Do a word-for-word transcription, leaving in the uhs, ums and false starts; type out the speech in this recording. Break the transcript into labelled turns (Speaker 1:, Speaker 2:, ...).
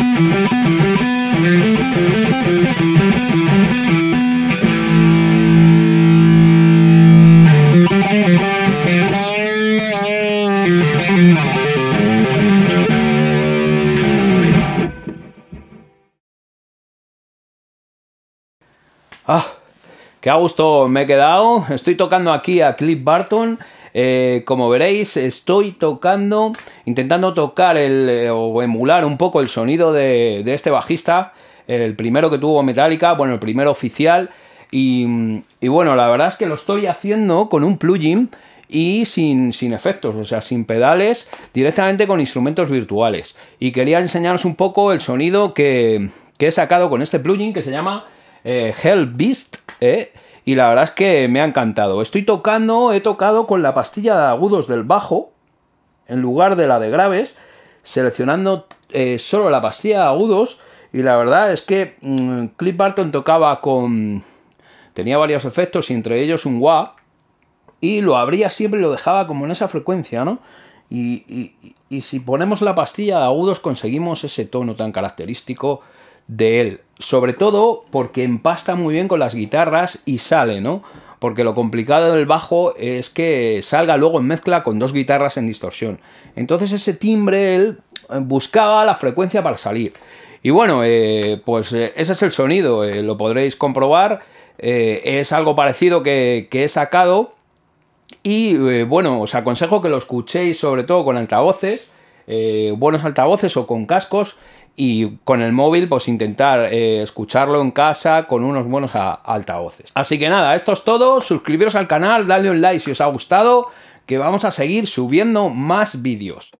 Speaker 1: Ah, qué a gusto me he quedado. Estoy tocando aquí a Cliff Burton. Eh, como veréis, estoy tocando, intentando tocar el, eh, o emular un poco el sonido de, de este bajista, el primero que tuvo Metallica, bueno, el primero oficial. Y, y bueno, la verdad es que lo estoy haciendo con un plugin y sin, sin efectos, o sea, sin pedales, directamente con instrumentos virtuales. Y quería enseñaros un poco el sonido que, que he sacado con este plugin que se llama eh, Hell Beast, eh, y la verdad es que me ha encantado. Estoy tocando, he tocado con la pastilla de agudos del bajo, en lugar de la de graves, seleccionando eh, solo la pastilla de agudos, y la verdad es que mmm, Cliff Burton tocaba con... tenía varios efectos, y entre ellos un wah, y lo abría siempre y lo dejaba como en esa frecuencia, ¿no? Y, y, y si ponemos la pastilla de agudos conseguimos ese tono tan característico de él. Sobre todo porque empasta muy bien con las guitarras y sale, ¿no? Porque lo complicado del bajo es que salga luego en mezcla con dos guitarras en distorsión. Entonces ese timbre él buscaba la frecuencia para salir. Y bueno, eh, pues eh, ese es el sonido, eh, lo podréis comprobar. Eh, es algo parecido que, que he sacado. Y eh, bueno, os aconsejo que lo escuchéis sobre todo con altavoces, eh, buenos altavoces o con cascos, y con el móvil pues intentar eh, escucharlo en casa con unos buenos a, altavoces. Así que nada, esto es todo, suscribiros al canal, dadle un like si os ha gustado, que vamos a seguir subiendo más vídeos.